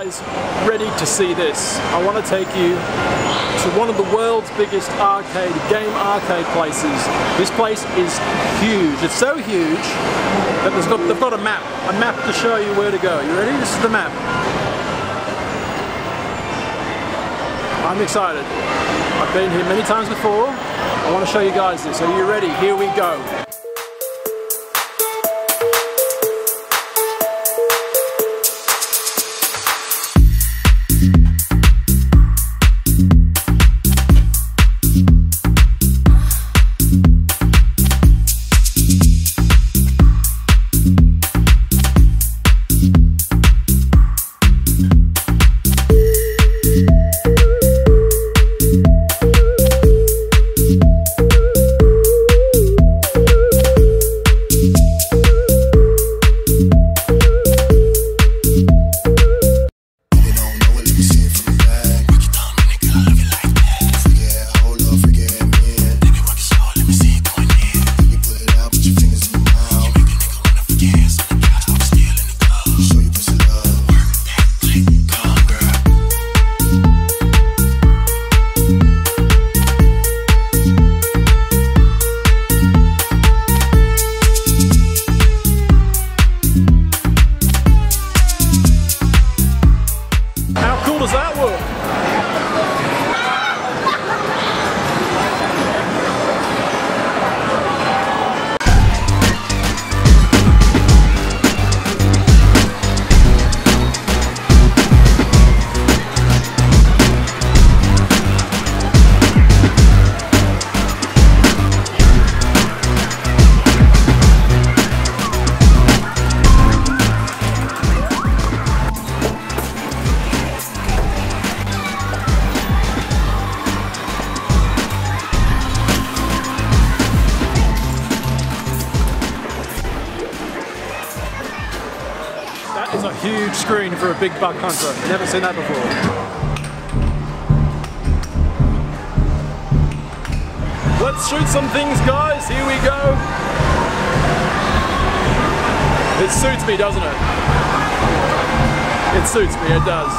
guys ready to see this? I want to take you to one of the world's biggest game arcade places. This place is huge. It's so huge that they've got a map to show you where to go. You ready? This is the map. I'm excited. I've been here many times before. I want to show you guys this. Are you ready? Here we go. Does that work? It's a huge screen for a big buck hunter. Never seen that before. Let's shoot some things, guys. Here we go. It suits me, doesn't it? It suits me, it does.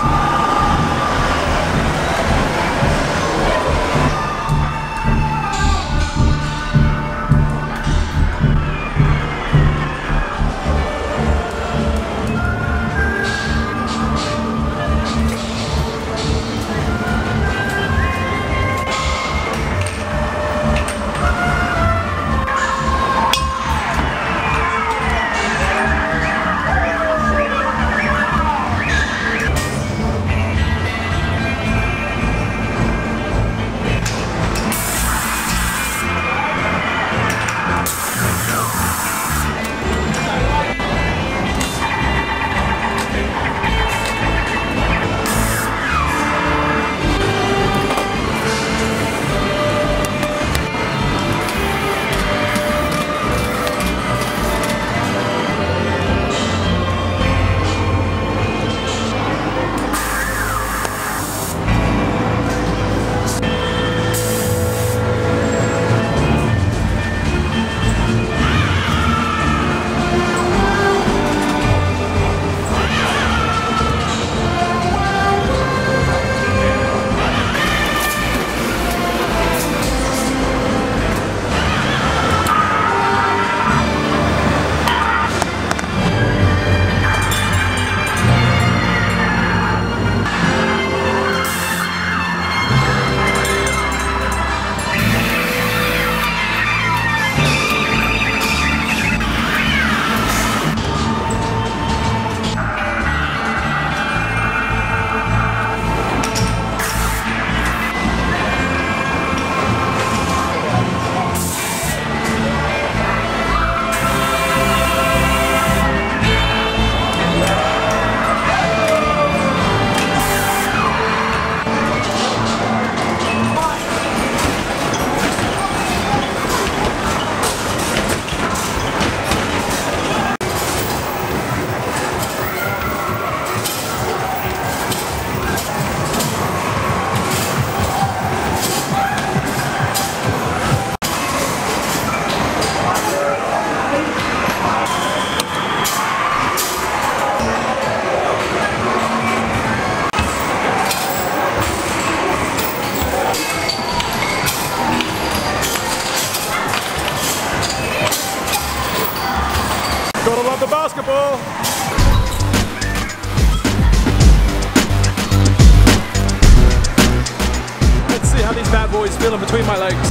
feeling between my legs.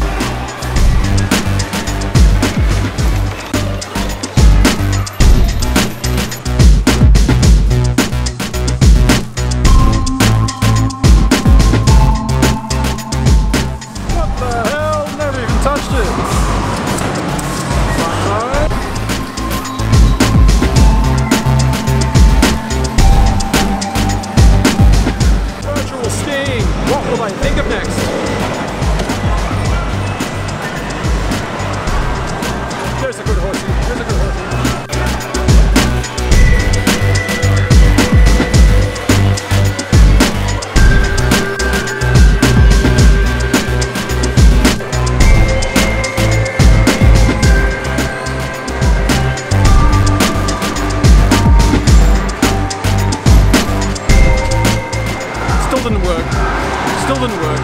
What the hell? Never even touched it. Virtual skiing. What will I think of next? There's a good horsey. There's a good horsey. Still didn't work. Still didn't work.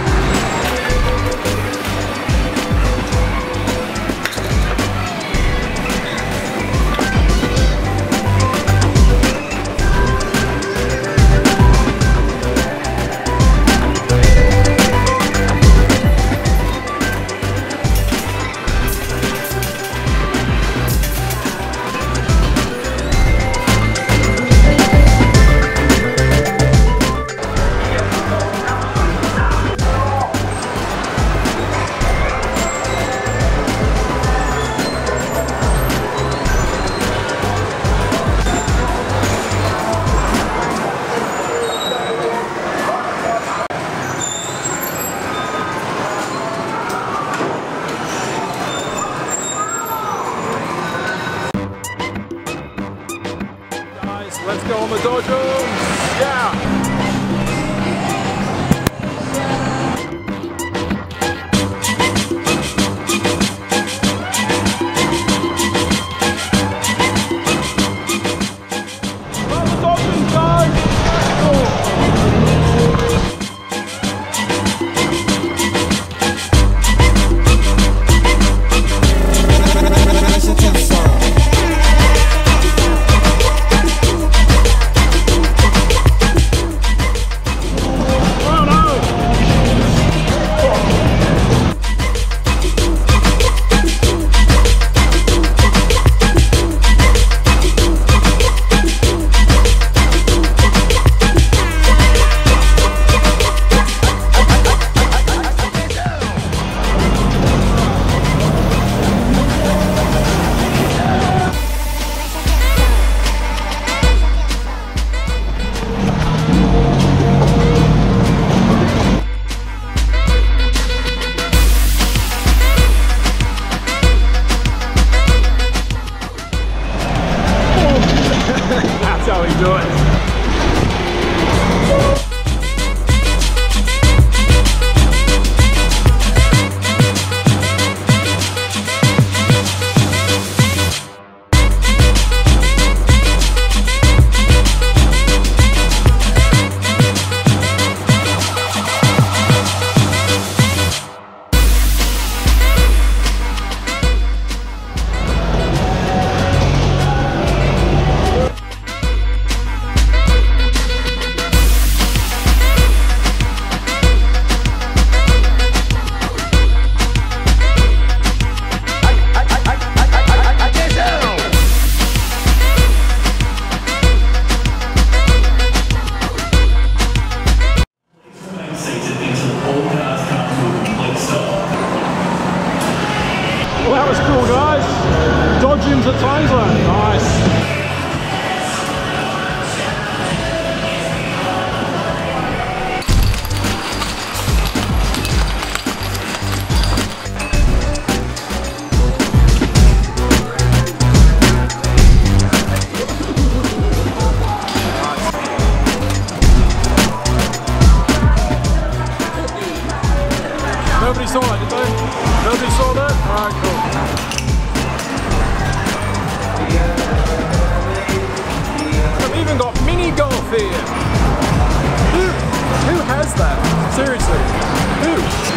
Let's go on the dojo! Yeah! That's how we do it. Well, that was cool, guys. Dodgems at Thailand. Nice. Nobody saw it, did they? Nobody saw that? Alright, cool. I've even got mini golf here. Who has that? Seriously. Who?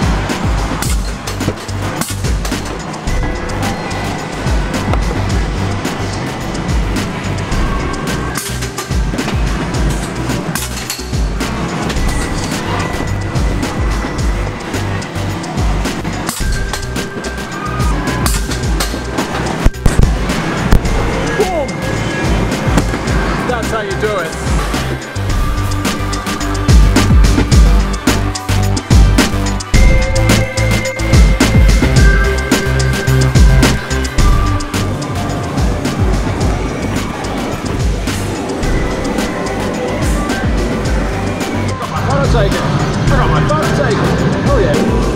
take it. Alright, fuck, take it. Oh yeah.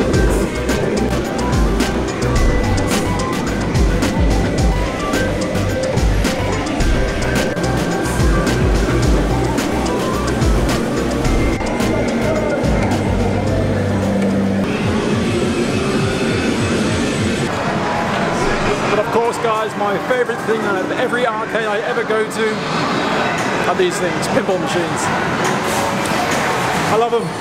But of course, guys, my favourite thing at every arcade I ever go to are these things, pinball machines. I love them.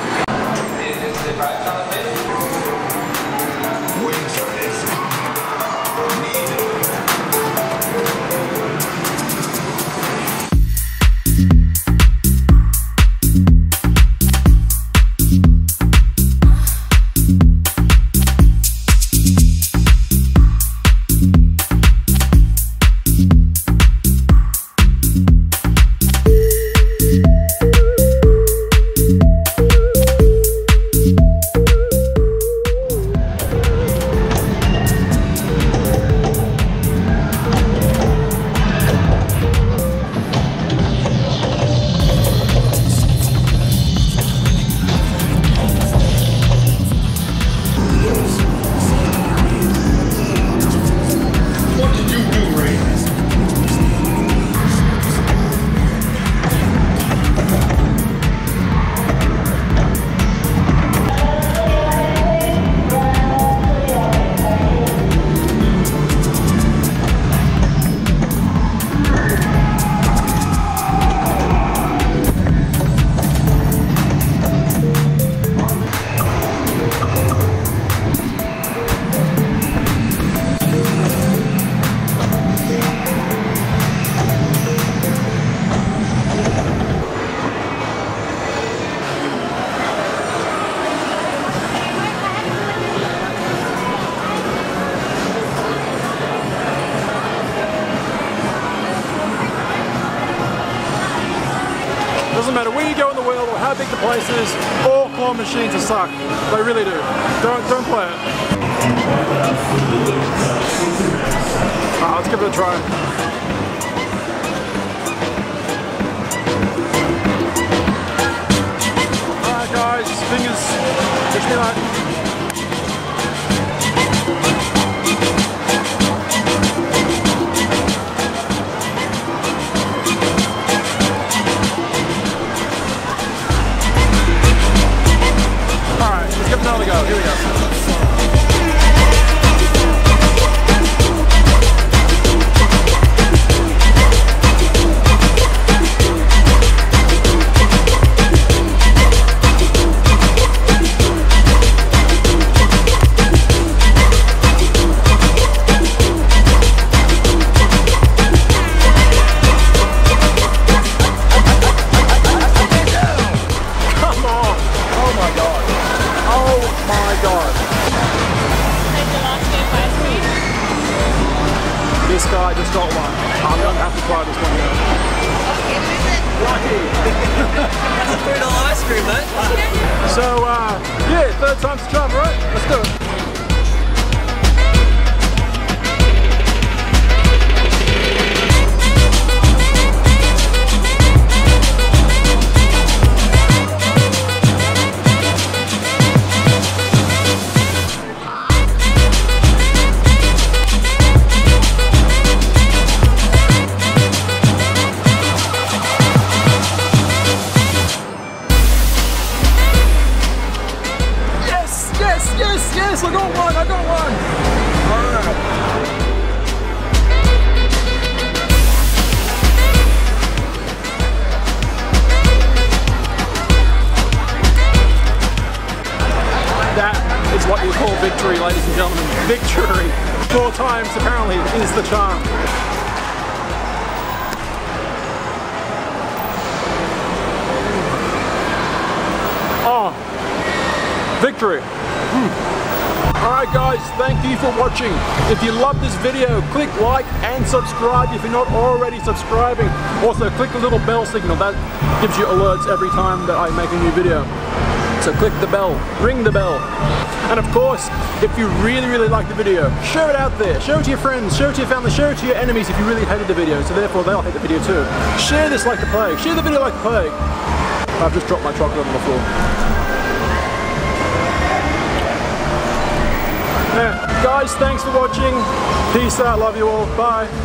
Doesn't matter where you go in the world or how big the place is, all claw machines are suck. They really do. Don't play it. Let's give it a try. Alright guys, fingers, wish me luck. Another go, here we go. This guy just got one. I'm going to have to try this one now. Lucky! That's a $3 ice cream, mate. So, yeah, third time's the charm, right? Let's do it. Yes, I got one! Alright. That is what you call victory, ladies and gentlemen. Victory! 4 times, apparently, is the charm. Oh! Victory! Alright guys, thank you for watching. If you love this video, click like and subscribe if you're not already subscribing. Also click the little bell signal, that gives you alerts every time that I make a new video. So click the bell, ring the bell. And of course, if you really like the video, share it out there. Show it to your friends, show it to your family, show it to your enemies if you really hated the video, so therefore they'll hate the video too. Share this like the plague, share the video like the plague. I've just dropped my chocolate on the floor. Yeah, guys, thanks for watching. Peace out, love you all, bye.